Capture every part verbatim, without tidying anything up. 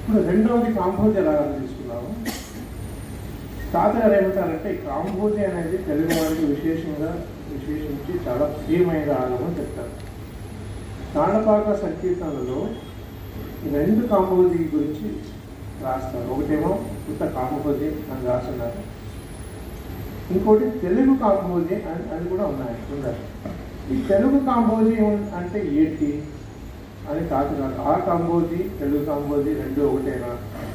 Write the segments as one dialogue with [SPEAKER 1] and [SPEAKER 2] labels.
[SPEAKER 1] ఇప్పుడు రెండవది కాంబోజీ రాగం తీసుకున్నాము. తాతగారు ఏమంటారంటే ఈ కాంబోజీ అనేది తెలుగు వారికి విశేషంగా విశేషించి చాలా ప్రియమైన రాగం అని చెప్తారు. తాళపాక సంకీర్తనలో రెండు కాంబోజీ గురించి రాస్తారు. ఒకటేమో ఉత్త కాంబోజీ అని రాస్తున్నారు, ఇంకోటి తెలుగు కాంబోజీ అని అది కూడా ఉన్నాయి ఉన్నారు. ఈ తెలుగు కాంబోజీ అంటే ఏంటి అని తాతగారు, ఆ కాంబోజీ తెలుగు కాంబోజీ రెండు ఒకటేనా?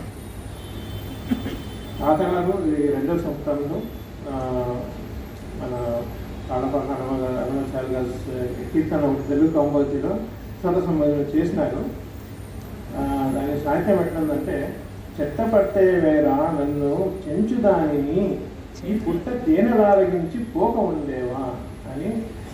[SPEAKER 1] తాతగారు ఈ రెండవ సంవత్సరంలో మన తాళపాక హనుమ హనుమాచార్య గారి కీర్తన తెలుగు కాంబోజీలో స్వర సంబంధం చేసినారు. దాని సాహిత్యం ఎట్లుందంటే, చెత్త పట్టే వేరా నన్ను చెంచు దానిని ఈ పుట్ట తేనెలారగించి పోక ఉండేవా అని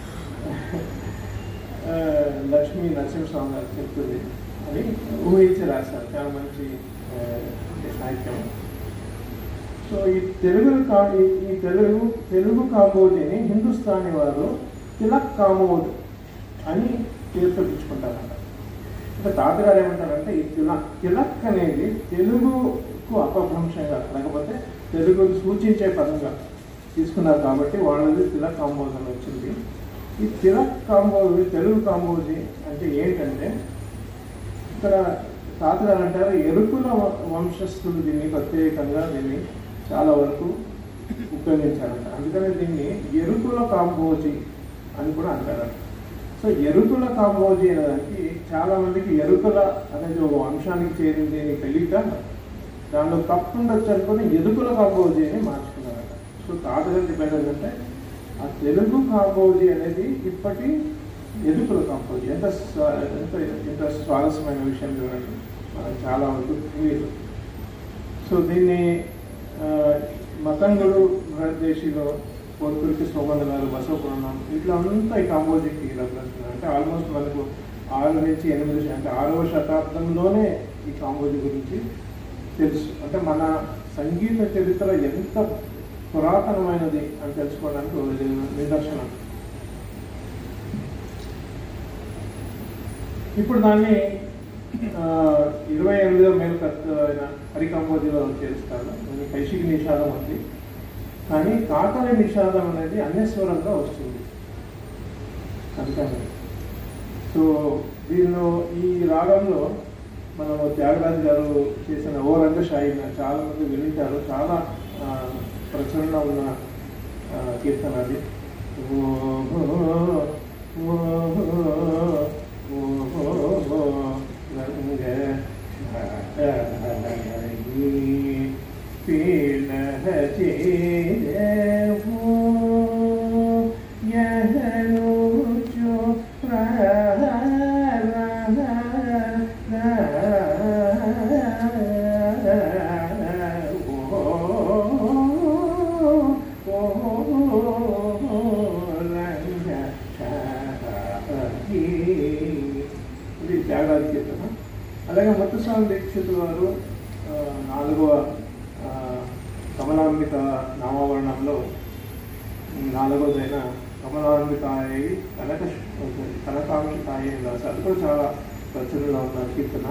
[SPEAKER 1] లక్ష్మీ నరసింహస్వామి గారు చెప్తుంది అని ఊహించి రాశారు. చాలా మంచి సాహిత్యం. సో ఈ తెలుగు కా ఈ తెలుగు తెలుగు కాంబోజీని హిందుస్థానీ వారు తిలక్ కామోద్ అని పేరుతో పిలుచుకుంటారంట. అంటే తాతగారు ఏమంటారంటే ఈ తిలక్ తిలక్ అనేది తెలుగుకు అపభ్రంశంగా లేకపోతే తెలుగును సూచించే పదంగా తీసుకున్నారు కాబట్టి వాళ్ళది తిలక్ కాంబోజ్ అని వచ్చింది. ఈ తిలక్ కాంబోజీ తెలుగు కాంబోజీ అంటే ఏంటంటే, ఇక్కడ తాతగారు అంటారు ఎరుకుల వంశస్థులు దీన్ని ప్రత్యేకంగా దీన్ని చాలా వరకు ఉపయోగించారంట. అందుకని దీన్ని ఎరుకుల కాంబోజీ అని కూడా అంటారంట. సో ఎరుకుల కాంబోజీ అనేదానికి చాలా మందికి ఎరుకుల అనేది ఒక వంశానికి చేరింది అని తెలియక దానిలో తప్పు ఉండొచ్చు అనుకుని ఎరుకుల కాంబోజీ అని మార్చుకున్నారట. సో తాతగారు చెప్పేది ఏంటంటే ఆ తెలుగు కాంబోజీ అనేది ఇప్పటి ఎరుకుల కాంబోజీ. ఎంత ఎంత ఎంత స్వారస్యమైన విషయం చూడండి, మనకు చాలా వరకు తెలియదు. సో దీన్ని మతంగుడు భారతదేశీలో పొరుకురికి సోమన్న గారు బసవపురాణం ఇట్లా అంతా ఈ కాంబోజీకి రెఫరెన్స్. అంటే ఆల్మోస్ట్ మనకు ఆరు నుంచి ఎనిమిది అంటే ఆరవ శతాబ్దంలోనే ఈ కాంబోజీ గురించి తెలుసు. అంటే మన సంగీత చరిత్ర ఎంత పురాతనమైనది అని తెలుసుకోవడానికి నిదర్శనం. ఇప్పుడు దాన్ని ఇరవై ఎనిమిదో మేల్కత్తు అయిన హరికాంబోజీలో చేస్తారు. కైశికి నిషాదం ఉంది, కానీ కాకలి నిషాదం అనేది అన్యస్వరంగా వస్తుంది అందుకని. సో దీనిలో ఈ రాగంలో మనము త్యాగరాజు గారు చేసిన ఓ రంగశాయి చాలా మంది వినింటారు, చాలా ప్రచురణ ఉన్న కీర్తన అది. ఇది త్యాగరాజు కీర్తన. అలాగే ముత్తుస్వామి దీక్షితుల వారు నాలుగవ కమలాంబిక నామవర్ణంలో నాలుగోదైన కమలాంబికాయి కనక కనకాంబికాయి రాశారు. అది కూడా చాలా ప్రచురణలో ఉన్న కీర్తన.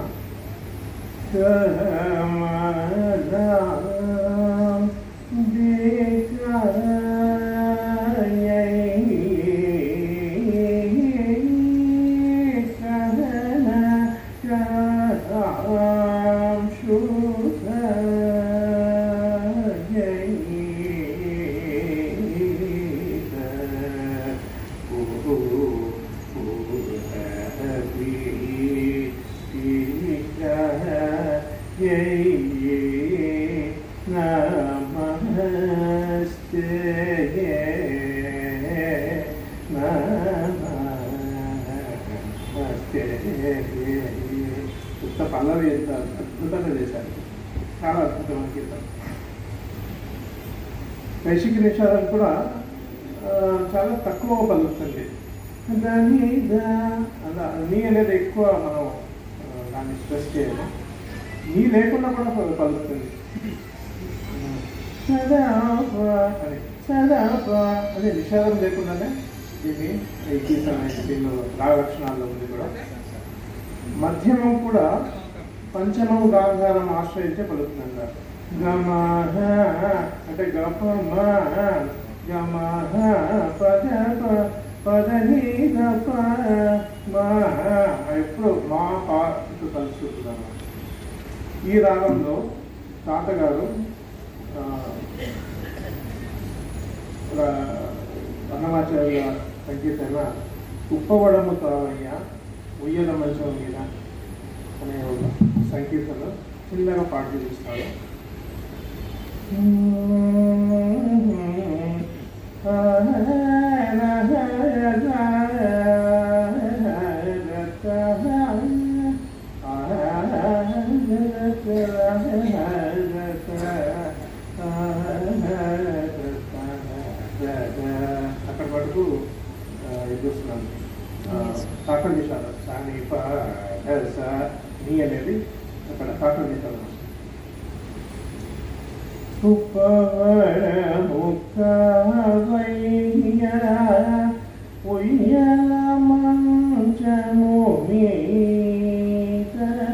[SPEAKER 1] పల్లవి ఎంత అద్భుతంగా చేశారు, చాలా అద్భుతమైన కీర్తన. కైశికి నిషాదం కూడా చాలా తక్కువ పలుకుతుంది. దాన్ని అలా నీ అనేది ఎక్కువ మనం దాన్ని స్ట్రెస్ చేయాలి. నీ లేకుండా కూడా పలుకుతుంది. సదా అని సదా అదే నిషాదం లేకుండానే దీన్ని ఈ కీర్తన దీనిలో రాగ లక్షణాల్లో ఉంది కూడా. మధ్యమం కూడా పంచమం గాంధారం ఆశ్రయించే పలుకుతుందంటారు. గమ అంటే గప మా గమ పద పదని గప మా ఎప్పుడు మా పాటు కలుసుకుంటున్నాను. ఈ రాగంలో తాతగారు అన్నమాచార్య సంకీర్తన ఉప్పవడము తావయ్య ఉయ్యల మంచం మీద అనే ఒక సంకీర్తన చిన్నగా పాట చేస్తారు. అక్కడ వరకు ఇది వస్తున్నాను కాకర దిశాల సాని నీ అనేది అక్కడ కాకర దిశాల ఉయ్యల మంచము మీద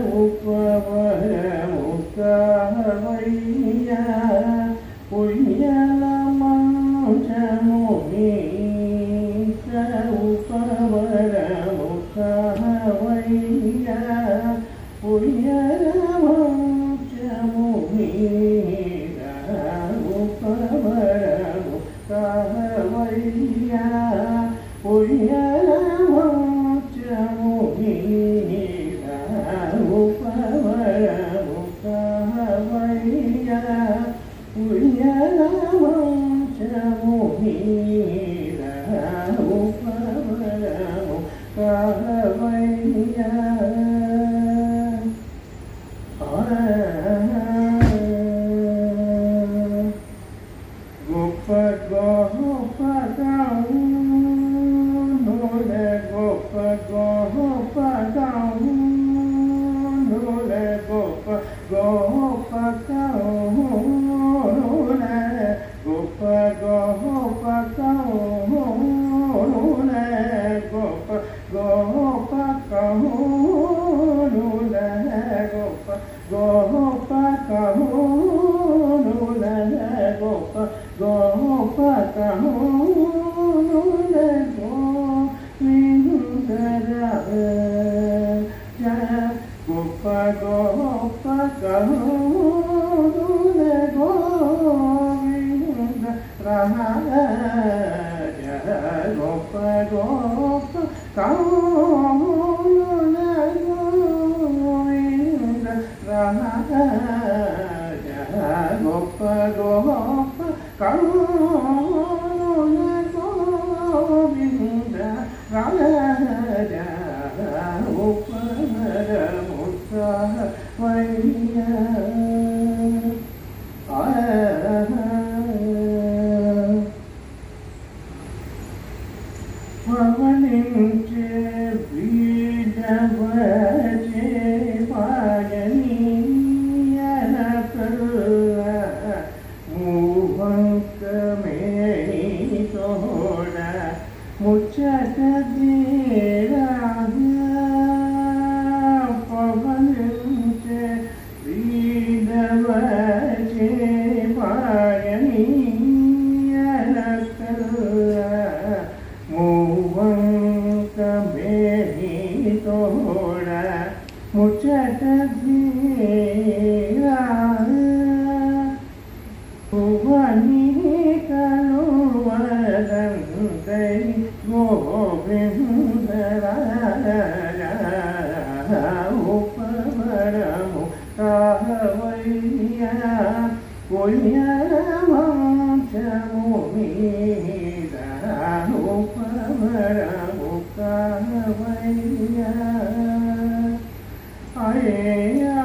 [SPEAKER 1] ఉపవరముకవయ్య ఉయ్యల మంచము మీద ఉపవరముకవయ్య ఉయ్యల మంచము మీద ఉపవరముకవయ్య ఉయ్యల మంచము మీద ఉపవరముకవయ్య ఉయ్యల మంచము మీద ఉపవరముకవయ్య గొప్ప గొప్ప గౌనుల గొప్ప గొప్ప గౌనుల గొప్ప గొప్ప గౌనుల గొప్ప గొప్ప గౌనుల గొప్ప గొప్ప గౌనుల గొప్ప గొప్ప గౌనుల గొప్ప గొప్ప గౌనుల గోవిందర గొప్ప గొప్ప గౌనుల గోవింద రాజ గొప్ప గొప్ప గౌనుల గోవింద రాజ గొప్ప గొప్ప గౌనుల గోవింద రాజ ఉపవరముకవయ్య పవనించే వీడవచే పాయనీయన కరుణ మూవంకమేణి తోడ ముచ్చట పవనించే వీడవచే పాయనీయన కరుణ మూవంకమేణి తోడ ముచ్చట భువని కలువదంతై గోవిందరాజ ఉపవరము కవయ్య ఉయ్యల మంచము మీద ఉపవరము కవయ్య అయ్యా.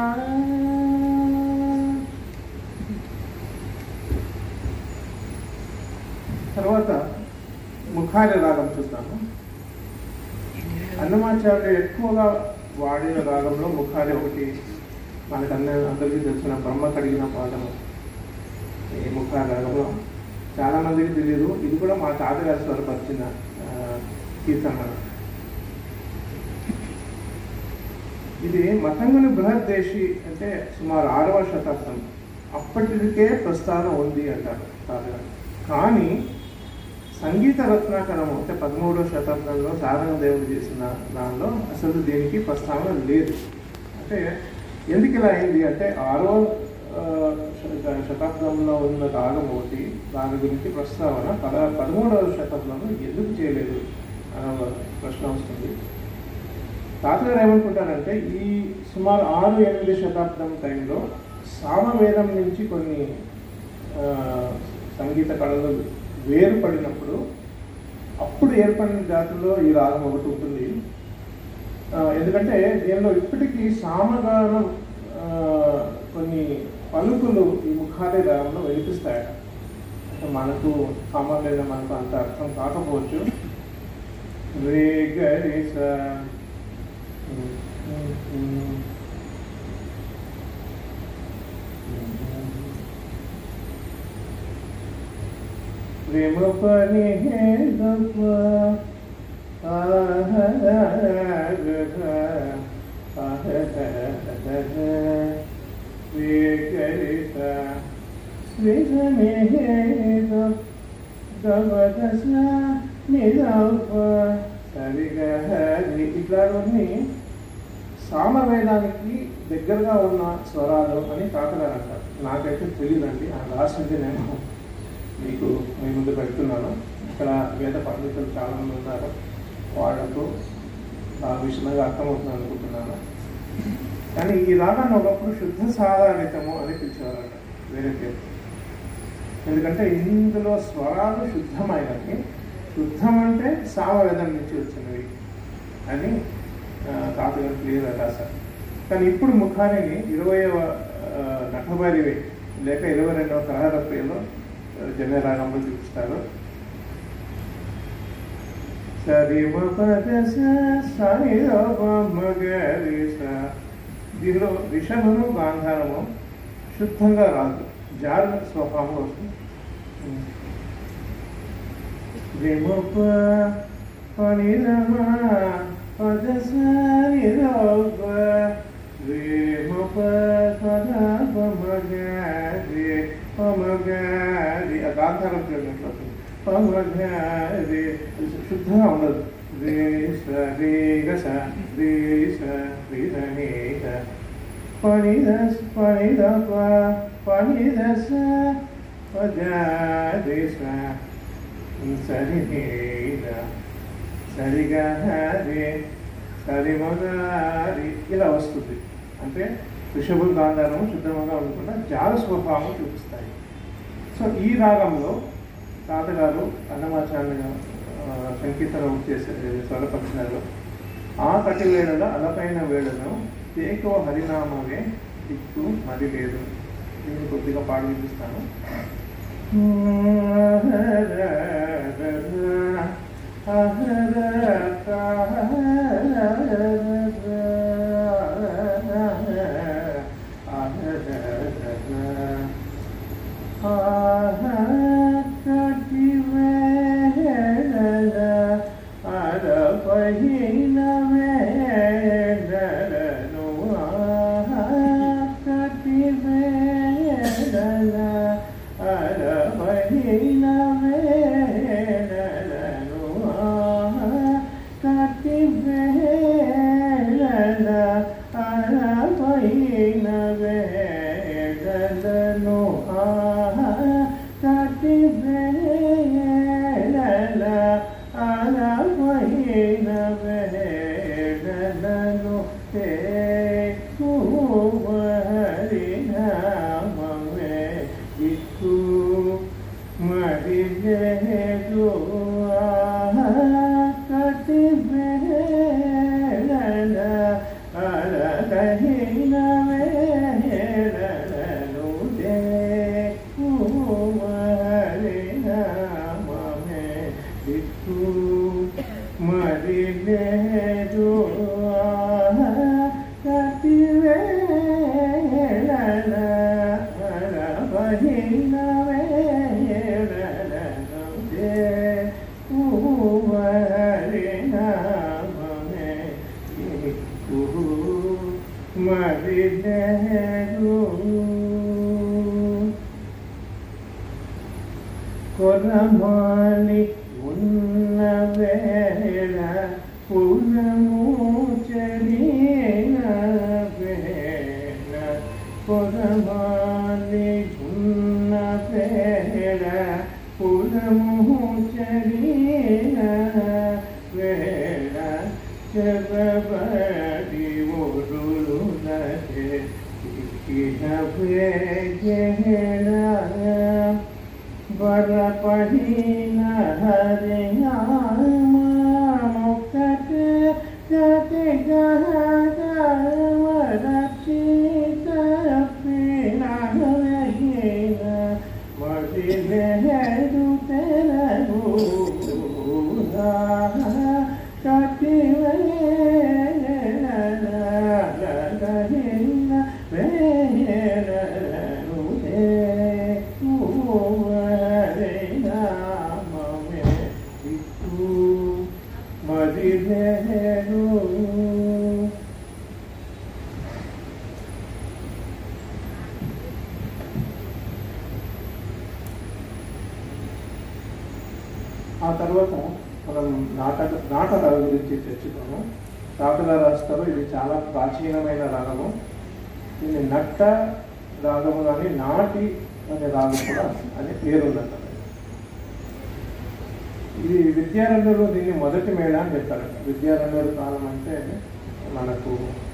[SPEAKER 1] తర్వాత ముఖారి రాగం చూస్తాము. అన్నమాచార్యులు ఎక్కువగా వాడిన రాగంలో ముఖారి ఒకటి. మనకు అన్న అందరికీ తెలిసిన బ్రహ్మ కడిగిన పాదము ఈ ముఖారి రాగంలో చాలా మందికి తెలియదు. ఇది కూడా మా తాతగారి స్వరపరిచిన కీర్తన. ఈ ఇది మతంగుని బృహద్దేశి అంటే సుమారు ఆరవ శతాబ్దం అప్పటికే ప్రస్థానం ఉంది అంటారు తాతగారు. కానీ సంగీత రత్నాకరము అంటే పదమూడవ శతాబ్దంలో సారంగదేవుడు చేసిన దానిలో అసలు దీనికి ప్రస్తావన లేదు. అంటే ఎందుకు ఇలా అయింది అంటే ఆరో శతాబ్దంలో ఉన్న రాగం ఒకటి, దాని గురించి ప్రస్తావన పద పదమూడవ శతాబ్దంలో ఎందుకు చేయలేదు అనే ప్రశ్న వస్తుంది. తాతగారు ఏమనుకుంటారంటే ఈ సుమారు ఆరు ఎనిమిది శతాబ్దం టైంలో సామవేదం నుంచి కొన్ని సంగీత కళలు వేరుపడినప్పుడు అప్పుడు ఏర్పడిన జాతుల్లో ఈ రాగం ఒకటి ఉంటుంది. ఎందుకంటే దీనిలో ఇప్పటికీ సామగానం కొన్ని పలుకులు ఈ ముఖాలే రాగంలో వినిపిస్తాయట. అంటే మనకు సామాన్యంగా మనకు అంత అర్థం కాకపోవచ్చు. రే గరి స ప్రేమ పని ఇట్లాంటివన్నీ సామవేదానికి దగ్గరగా ఉన్న స్వరాలు అని తాతగారు అంటారు. నాకైతే తెలియదండి, ఆ రాసింది నేను మీకు మీ ముందు పెడుతున్నాను. ఇక్కడ వేద పండితులు చాలామంది ఉన్నారు, వాళ్లకు ఆ విషయంగా అర్థమవుతుంది అనుకుంటున్నాను. కానీ ఈ రాగాన్ని ఒకప్పుడు శుద్ధ సాధారితము అని పిలిచేవారట, వేరే పేరు. ఎందుకంటే ఇందులో స్వరాలు శుద్ధమైనవి, శుద్ధం అంటే సామవేదం నుంచి వచ్చినవి అని తాతగారు క్లియర్గా రాశారు. కానీ ఇప్పుడు ముఖానిని ఇరవైవ నటబరి లేక ఇరవై రెండవ తరహరప్పలో జన రాగంలో చూపిస్తారు. దీనిలో రిషభము గాంధారము శుద్ధంగా రాదు, జారు స్వభావం వస్తుంది. గాంధారం శుద్ధంగా ఉండదు. రే స రే గ స రే స రే ద నే ద పని ద పని ద ప పని ద స ప ద రే స సరి నే ద సరి గ రే సరి మ ద రి ఇలా వస్తుంది. అంటే ఋషభం గాంధారము శుద్ధంగా ఉండకుండా జాల స్వభావం చూపిస్తాయి. సో ఈ రాగంలో తాతగారు అన్నమాచార్య సంకీర్తన చేసే స్వరపరిచినారు. ఆ కటి వేళల అలపైన వేళను ఏకో హరినామమే దిక్కు మరి లేదు. దీన్ని కొద్దిగా పాడు వినిపిస్తాను. పులము చరిన వేళ పొరమాలి ఉన్న వేళ పులము చరిన వేళ చెరబడి ఒరులునకే ఇహ వేగేళ వరపడిన హరినామ ముఖటే గతి గరచిత పిణగేన మడిలేడు తెలగు కటి వేళ వేళ ఆ తర్వాత మనం నాటక నాటకాల గురించి చర్చిద్దాము. నాటక రాస్తారు. ఇది చాలా ప్రాచీనమైన రాగము. దీన్ని నట్ట రాగము కానీ నాటి అనే రాగం కూడా అనే పేరుందంట. ఇది విద్యారణ్యులు దీన్ని మొదటి మేళ అని చెప్తారు. విద్యారణ్యుల కాలం అంటే మనకు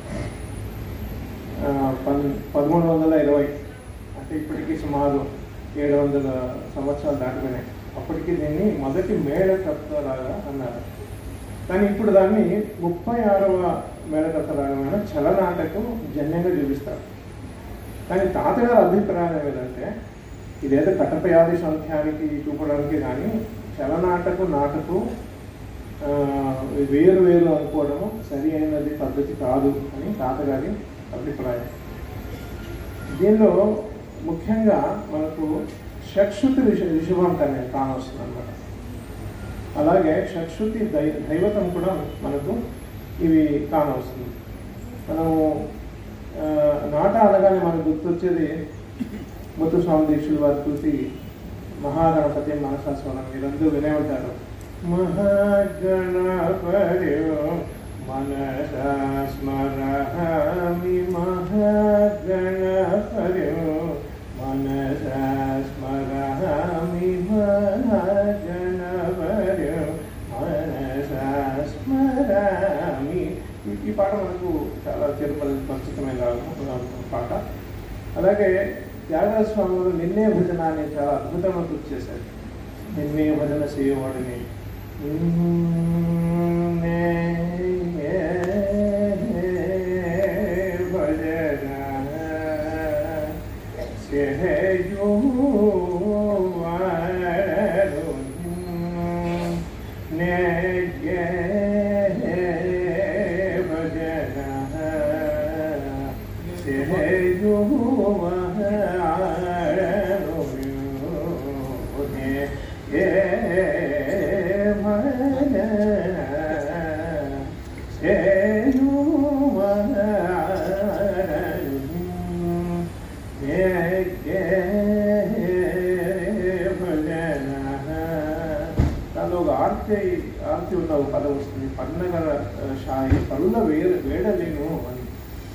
[SPEAKER 1] పద్ పదమూడు వందల ఇరవై అంటే ఇప్పటికీ సుమారు ఏడు వందల సంవత్సరాలు దాటిపోయినాయి. అప్పటికి దీన్ని మొదటి మేళకర్తలాగా అన్నారు. కానీ ఇప్పుడు దాన్ని ముప్పై ఆరవ మేళకర్తలాగా చలనాటకు జన్యంగా చూపిస్తారు. కానీ తాతగారి అభిప్రాయం ఏదంటే ఇదేదో కటపయాది సంఖ్యానికి చూపడానికి కానీ చలనాటకు నాటకు వేరు వేరు అనుకోవడము సరి అయినది పద్ధతి కాదు అని తాతగారి అభిప్రాయం. దీనిలో ముఖ్యంగా మనకు షట్శృతి విష రిషభం కనే కానొస్తుంది అనమాట. అలాగే షట్శృతి దై దైవతం కూడా మనకు ఇవి కానవస్తుంది. మనము నాట అనగానే మనకు గుర్తొచ్చేది ముత్తుస్వామి దీక్షుల వారి కృతి మహాగణపతి మనసాస్వరం. మీరందరూ వినే ఉంటారు. మహాగణపతి మనసా స్మరామి మహాగణపతి మనసా స్మరామి మహాగణపతి మనసా స్మరామి. ఈ పాట మనకు చాలా చిరపరి పరిచితమైన పాట. అలాగే త్యాగరాజ స్వామి గారు నిన్నే భజన అని చాలా అద్భుతంగా గుర్తు చేశారు. నిన్నే భజన చేయవాడిని భజన చేయు దానిలో ఒక ఆర్తి ఆర్తి ఉన్న ఒక పదం వస్తుంది. పన్నగల షాయి పరుల వేడ వేడలేను అని.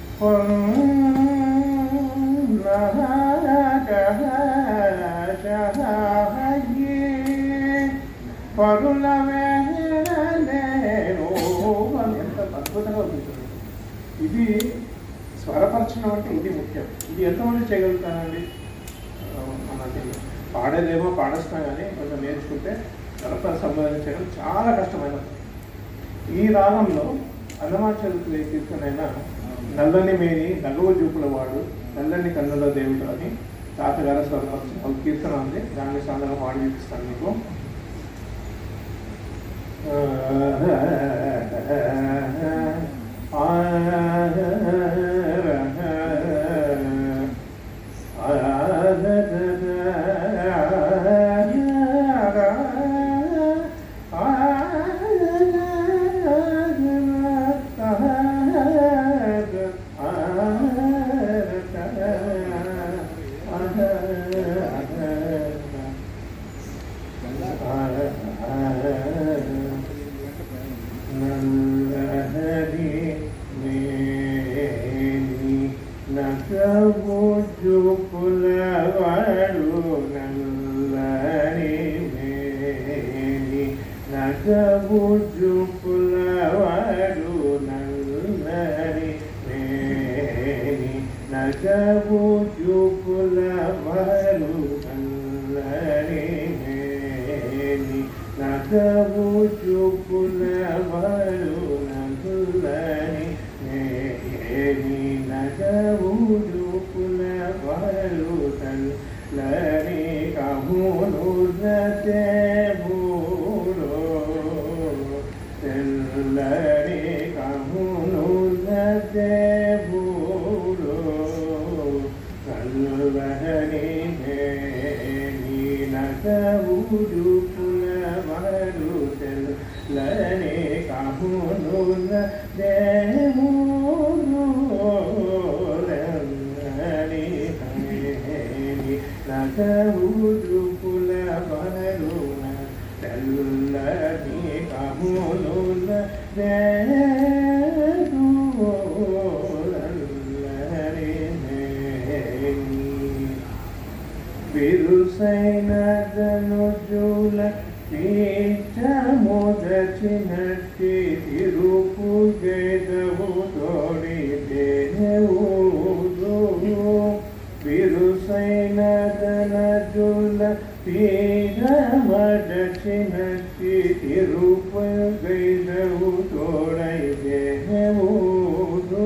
[SPEAKER 1] పరుల వేడలేను ఎంత అద్భుతంగా ఉంటుంది. ఇది స్వరపరచడం అంటే ఇది ముఖ్యం. ఇది ఎంతమంది చేయగలుగుతానండి? మనకి పాడేదేమో పాడేస్తాం కానీ కొంచెం నేర్చుకుంటే స్వరపర సంబంధించడం చాలా కష్టమైన. ఈ రాగంలో అన్నమాచరుతులే కీర్తనైన నల్లని మేని నగవ చూపుల వాడు నల్లని కన్నుల దేవుడు అని తాతగారు స్వరపరిచిన ఒక కీర్తన ఉంది. దాన్ని సాధారణ పాడి చూపిస్తాను మీకు. నగవు చూపుల వరు నల్లని నగవు చూపుల వరు నల్లని నగవు చూపుల వరు నల్లని కమును బూరో తెల్లని కమును బూరో కల్లని నగవు చూపుల వరు తెల్లని కమును దేవూరో నగవు చూపుల వరు తెల్లని కమును బిరుసైన ధనుజుల పీఠముదచినట్టి తిరుపు గేదవు తోడి దేవుడు బిరుసైన ధనుజుల పీఠమదచినట్టి తిరుపు గేదవు తోడై దేవుడు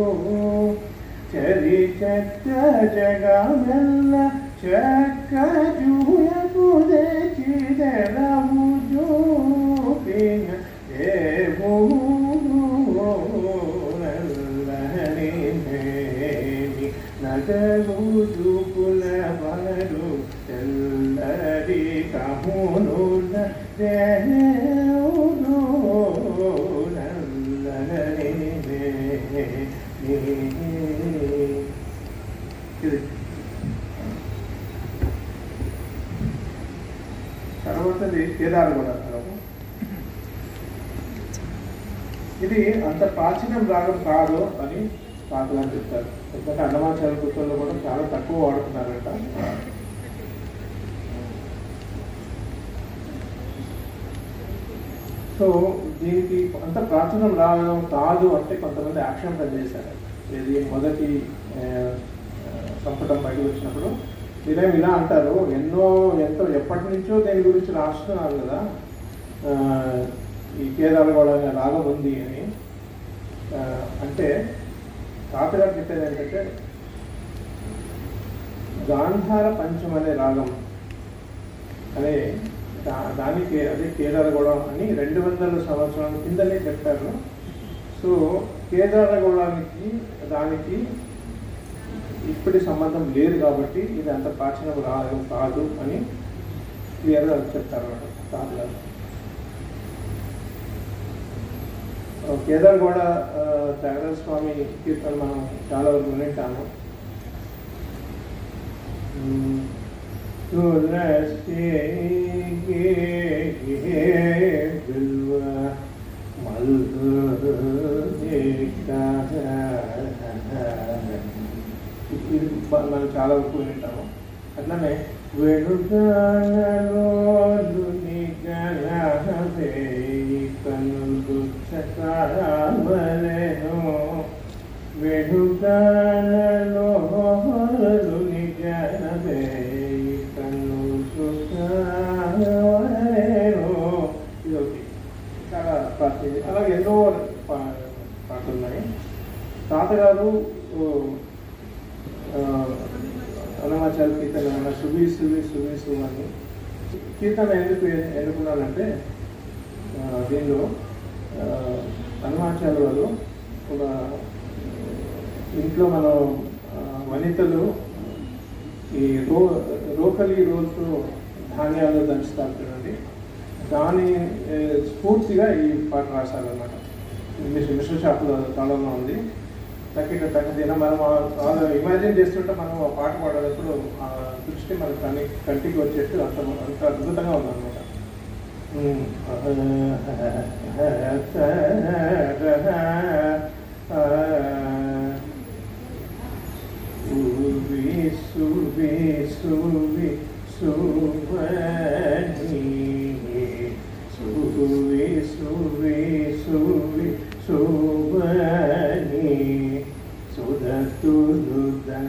[SPEAKER 1] చరిచక్క జగమెల్ల చక్క జూయకు దేచిదెలవు జోపిన దేవుడు నల్లని నగవు చూపుల వరు తెల్లరి కమును దేవుడు నల్లని తర్వాతది కేదారగౌడ రాగం. ఇది అంత ప్రాచీనం రాగం కాదు అని తాతగారు చెప్తారు. ఎందుకంటే అన్నమాచార్య పుస్తకంలో కూడా చాలా తక్కువ వాడుతున్నారంట. సో దీనికి అంత ప్రాచీనం రాగం కాదు అంటే కొంతమంది ఆక్షేపణ చేశారు. ఇది మొదటి సంపుటం బయటకు వచ్చినప్పుడు మీరేం ఇలా అంటారు, ఎన్నో ఎంతో ఎప్పటి నుంచో దీని గురించి రాస్తున్నారు కదా, ఈ కేదారగౌడ అనే రాగం ఉంది అని. అంటే తాతగారు చెప్పేది ఏంటంటే గాంధార పంచం అనే రాగం అనే దా దానికి అదే కేదారగౌడ అని రెండు వందల సంవత్సరాల కిందనే చెప్పారు. సో కేదారగౌడానికి దానికి ఇప్పటి సంబంధం లేదు కాబట్టి ఇది అంత ప్రాచీన రాగం కాదు అని క్లియర్గా చెప్తారు అన్నమాట తాతగారు. కేదారగౌడ త్యాగరాజ స్వామి కీర్తన మనం చాలా వరకు వింటాము. ఇది మనం చాలా వరకు వింటాము. అట్లనే వెనుగానలో కనులు చకామలేను వెనుగానలో నిజనవే కనులు చకామలేను. ఇది ఒకటి చాలా ప్రాచీన. అలాగే ఎన్నో పాటలు ఉన్నాయి. తాతగారు అన్నమాచార్య కీర్తన సువి సువి సువి సు అని కీర్తన ఎందుకు ఎన్నుకున్నానంటే దీనిలో అన్నమాచార్య వారు ఒక ఇంట్లో మనం వనితలు ఈ రో రోకలి రోజు ధాన్యాలు దంచుతారు చూడండి, దాని స్ఫూర్తిగా ఈ పాట రాశారన్నమాట. మిశ్ర మిశ్ర షాపులో కాలంలో ఉంది. తక్కిట తగ్గదిన మనం ఇమాజిన్ చేస్తుంటే మనం ఆ పాట పాడేటప్పుడు ఆ దృష్టి మన కని కంటికి వచ్చేట్టు అంత అంత అద్భుతంగా ఉందన్నమాట. సువి సువి సువి సువని సువి సువి సువి సువని సుధతులుదం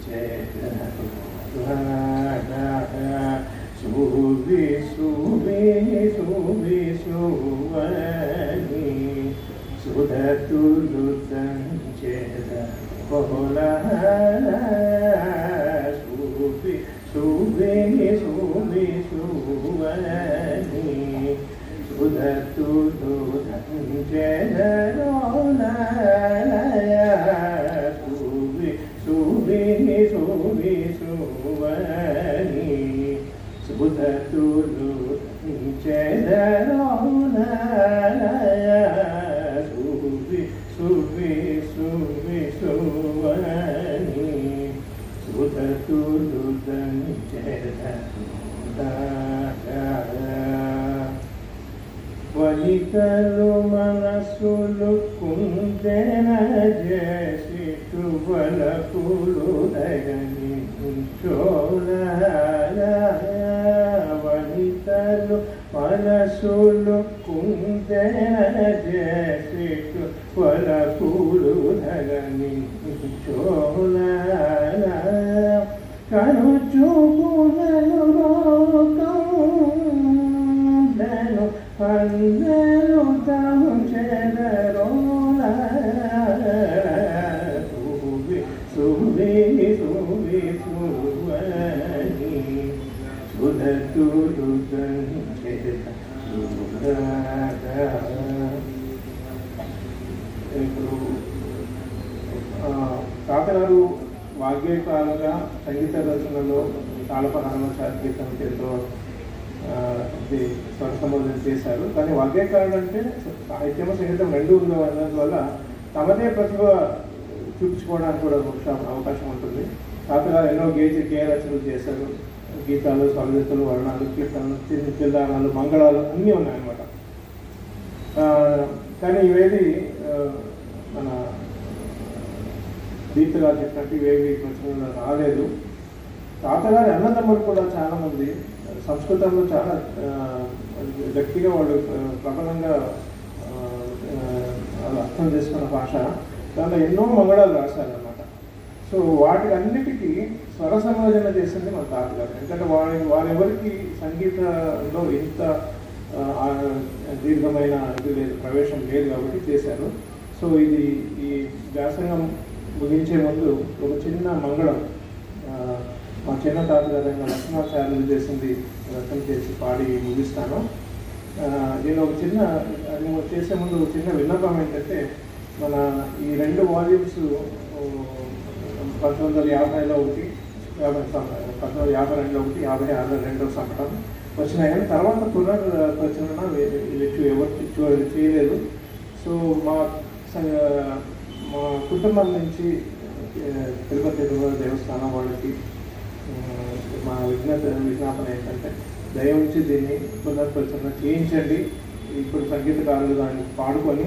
[SPEAKER 1] సువి సువి సువి సువని సుధతులుదం బహుళ సువి సువి సువి సువని సుధతులుదం సువి సువి సువి సువని సుధతులుదం సువి సువి సువి సువని సుధతులుదం వనితలు మనసులు కుందెన చేసిటు వలపులు దగని చోళ వనితలు మనసులు కుందెన చేసిటు వలపులు దగని చోళ కను చూపులను లోకములను అందరూ తాము చెదరోల సువి సువి సువి సువని సుధతులుదం ఇప్పుడు తాతగారు వాగ్గేయకారులుగా సంగీత దర్శనలో తాళపదాలను శాస్త్రీయ పేరుతో స్వర సంబోధన చేశారు. కానీ వాగ్గేయకారులు అంటే సాహిత్యము సంగీతం రెండు ఉన్నందువల్ల తమదే ప్రతిభ చూపించుకోవడానికి కూడా అవకాశం ఉంటుంది. తాతగారు ఎన్నో గేయ గేయ రచనలు చేశారు. గీతాలు, స్వరగీతాలు, వర్ణాలు, కీర్తనలు, చిల్లానాలు, మంగళాలు అన్నీ ఉన్నాయన్నమాట. కానీ ఇవేవి మన దీప్తగా చెప్పినట్టు ఇవేవి రచనలు రాలేదు. తాతగారి అన్నదమ్ములు కూడా చాలామంది సంస్కృతంలో చాలా గట్టిగా వాళ్ళు ప్రబలంగా అర్థం చేసుకున్న భాష, దాంట్లో ఎన్నో మంగళాలు రాశారన్నమాట. సో వాటికి అన్నిటికీ స్వర సంయోజన చేసింది మన తాతగారు. ఎందుకంటే వారి వారెవరికి సంగీతంలో ఇంత దీర్ఘమైన ఇది లేదు, ప్రవేశం లేదు కాబట్టి చేశారు. సో ఇది ఈ వ్యాసంగం ముగించే ముందు ఒక చిన్న మంగళం మా చిన్న తాతగారైన లక్ష్మణాచార్యులు చేసింది రచన చేసి పాడి ముగిస్తాను. నేను ఒక చిన్న నేను చేసే ముందు ఒక చిన్న విన్నపం ఏంటంటే, మన ఈ రెండు వాల్యూమ్స్ పంతొమ్మిది వందల యాభైలో ఒకటి యాభై పంతొమ్మిది వందల యాభై రెండులో ఒకటి యాభై ఆరులో రెండో సంవత్సరం వచ్చినాయి. కానీ తర్వాత పునర్రచన ఎవరు చేయలేదు. సో మా మా కుటుంబం నుంచి తిరుపతి తిరుమల దేవస్థానం వాళ్ళకి మా విజ్ఞత విజ్ఞాపన ఏంటంటే, దయవుంచి దీన్ని పునర్రచన చేయించండి. ఇప్పుడు సంగీతకారులు దాన్ని పాడుకొని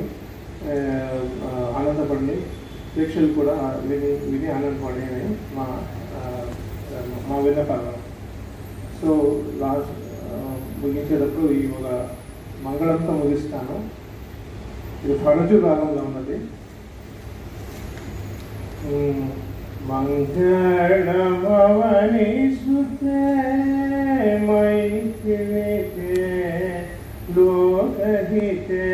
[SPEAKER 1] ఆనందపడి ప్రేక్షకులు కూడా విని విని ఆనందపడి మా మా విన్నపాలను. సో లాస్ట్ ముగించేటప్పుడు ఈ ఒక మంగళంతో ముగిస్తాను. ఇది ఫరజు రాగంలో ఉన్నది. మంగళమవని సుతే మైత్రితే లోకహితే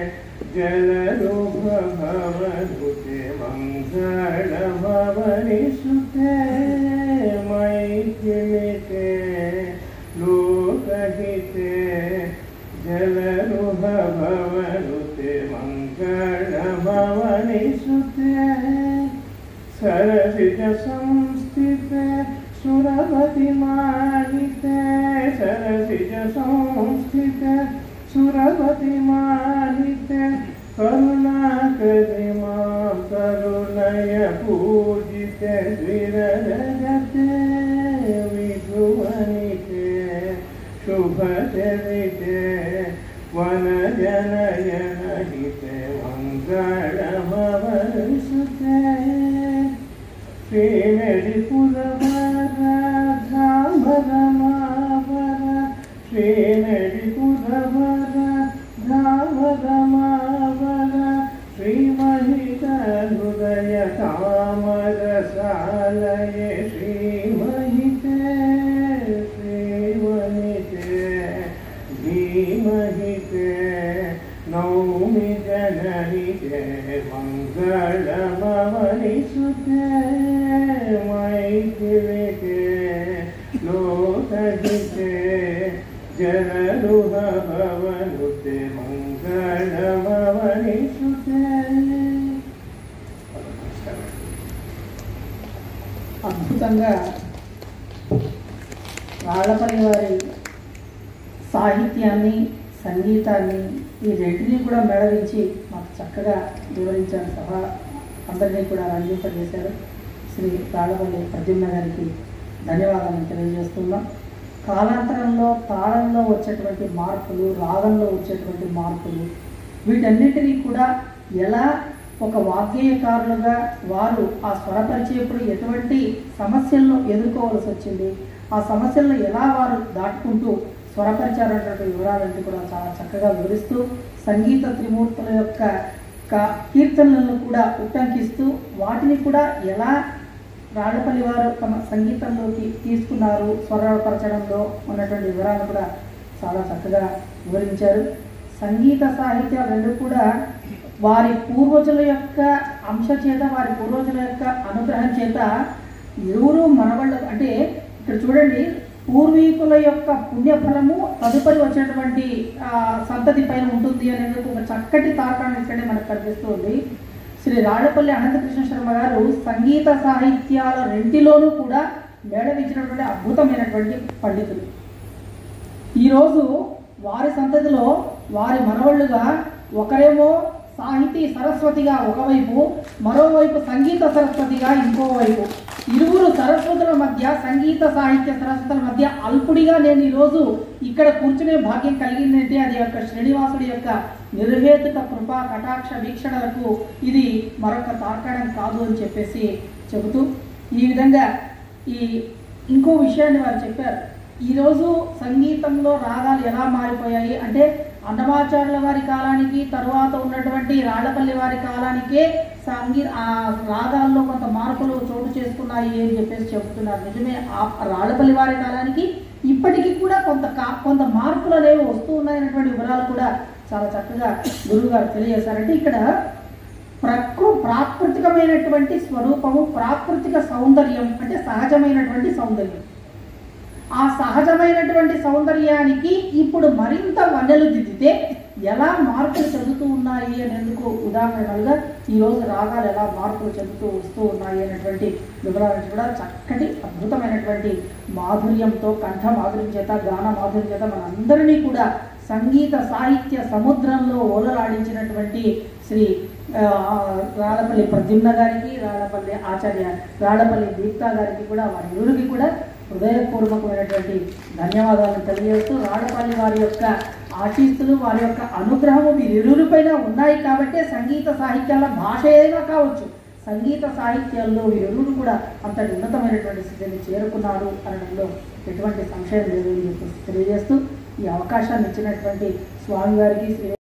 [SPEAKER 1] జలరూపభవనుతే మంగళమవని సుతే మైత్రితే లోకహితే జలరూపభవనుతే మంగళమవని సుతే सरसिज संस्थित सुरपति मानिते सरसिज संस्थित सुरपति मानिते करुणाकरि मां करुणय पूजिते विरजते विभुवनिते शुभचरिते वनजनयनहिते मङ्गलमवसुते श्रीमेडिपुरवर धामरमावर श्रीमेडिपुरवर धामरमावर श्रीमहित हृदय మంగళమవని సుతే మైథిలికే లోకహితే జనరుహ భవనుతే మంగళమవని సుతే.
[SPEAKER 2] అద్భుతంగా రాళ్ళపల్లి వారి సాహిత్యాన్ని సంగీతాన్ని ఈ రెంటిని కూడా మేళవించి మాకు చక్కగా వివరించారు. సభ అందరినీ కూడా రంజింపజేశారు. శ్రీ రాళ్ళపల్లి ప్రద్యుమ్న గారికి ధన్యవాదాలను తెలియజేస్తున్నాం. కాలాంతరంలో తాళంలో వచ్చేటువంటి మార్పులు, రాగంలో వచ్చేటువంటి మార్పులు, వీటన్నిటినీ కూడా ఎలా ఒక వాగ్గేయకారులుగా వారు ఆ స్వరపరిచేప్పుడు ఎటువంటి సమస్యలను ఎదుర్కోవాల్సి వచ్చింది, ఆ సమస్యలను ఎలా వారు దాటుకుంటూ స్వరపరిచారనేటువంటి వివరాలన్నీ కూడా చాలా చక్కగా వివరిస్తూ సంగీత త్రిమూర్తుల యొక్క కీర్తనలను కూడా ఉట్టంకిస్తూ వాటిని కూడా ఎలా రాళ్ళపల్లి వారు తమ సంగీతంలోకి తీసుకున్నారు స్వరపరచడంలో ఉన్నటువంటి వివరాలు కూడా చాలా చక్కగా వివరించారు. సంగీత సాహిత్యాలు రెండు కూడా వారి పూర్వజుల యొక్క అంశ చేత, వారి పూర్వజుల యొక్క అనుగ్రహం చేత ఎవరు మనవాళ్ళు అంటే ఇక్కడ చూడండి, పూర్వీకుల యొక్క పుణ్యఫలము తదుపరి వచ్చినటువంటి సంతతి పైన ఉంటుంది అనేందుకు ఒక చక్కటి తార్కాణం ఇక్కడే మనకు కనిపిస్తుంది. శ్రీ రాళ్ళపల్లి అనంతకృష్ణ శర్మ గారు సంగీత సాహిత్యాల రెంటిలోనూ కూడా మేళవించినటువంటి అద్భుతమైనటువంటి పండితులు. ఈరోజు వారి సంతతిలో వారి మనవళ్ళుగా ఒకరేమో సాహితీ సరస్వతిగా ఒకవైపు, మరోవైపు సంగీత సరస్వతిగా ఇంకోవైపు, ఇరువురు సరస్వతుల మధ్య, సంగీత సాహిత్య సరస్వతుల మధ్య అల్పుడిగా నేను ఈరోజు ఇక్కడ కూర్చునే భాగ్యం కలిగిందంటే అది యొక్క శ్రీనివాసుడి యొక్క నిర్హేతుక కృపా కటాక్ష వీక్షణలకు ఇది మరొక తార్కాణం కాదు అని చెప్పేసి చెబుతూ, ఈ విధంగా ఈ ఇంకో విషయాన్ని వారు చెప్పారు. ఈరోజు సంగీతంలో రాగాలు ఎలా మారిపోయాయి అంటే అన్నమాచార్యుల వారి కాలానికి తరువాత ఉన్నటువంటి రాళ్ళపల్లి వారి కాలానికే సంగీ ఆ రాగాల్లో కొంత మార్పులు చోటు చేసుకున్నాయి అని చెప్పేసి చెబుతున్నారు. నిజమే, ఆ రాళ్ళపల్లి వారి కాలానికి ఇప్పటికీ కూడా కొంత కొంత మార్పులు అనేవి వస్తూ ఉన్నాయన్నటువంటి వివరాలు కూడా చాలా చక్కగా గురువు గారు తెలియజేశారంటే ఇక్కడ ప్రకృ ప్రాకృతికమైనటువంటి స్వరూపము, ప్రాకృతిక సౌందర్యం అంటే సహజమైనటువంటి సౌందర్యం, ఆ సహజమైనటువంటి సౌందర్యానికి ఇప్పుడు మరింత వన్నెలు దిద్దితే ఎలా మార్పులు చెందుతూ ఉన్నాయి అనేందుకు ఉదాహరణలుగా ఈరోజు రాగాలు ఎలా మార్పులు చెందుతూ వస్తూ ఉన్నాయి అనేటువంటి వివరాలను కూడా చక్కటి అద్భుతమైనటువంటి మాధుర్యంతో, కంఠ మాధుర్యం చేత, గాన మాధుర్యం చేత మనందరినీ కూడా సంగీత సాహిత్య సముద్రంలో ఓలలాడించినటువంటి శ్రీ రాళ్ళపల్లి ప్రద్యుమ్న గారికి, రాళ్ళపల్లి ఆచార్య రాళ్ళపల్లి దీప్తా గారికి కూడా వారి ఇరువురికి కూడా హృదయపూర్వకమైనటువంటి ధన్యవాదాలను తెలియజేస్తూ, రాళ్ళపల్లి వారి యొక్క ఆశీస్సులు, వారి యొక్క అనుగ్రహము వీరిరువురిపైన ఉన్నాయి కాబట్టి సంగీత సాహిత్యాల భాష ఏదైనా కావచ్చు, సంగీత సాహిత్యాల్లో వీరిరువురు కూడా అంతటి ఉన్నతమైనటువంటి స్థితిని చేరుకున్నారు అనడంలో ఎటువంటి సంశయం లేదు అని తెలియజేస్తూ ఈ అవకాశాన్ని ఇచ్చినటువంటి స్వామివారికి శ్రీ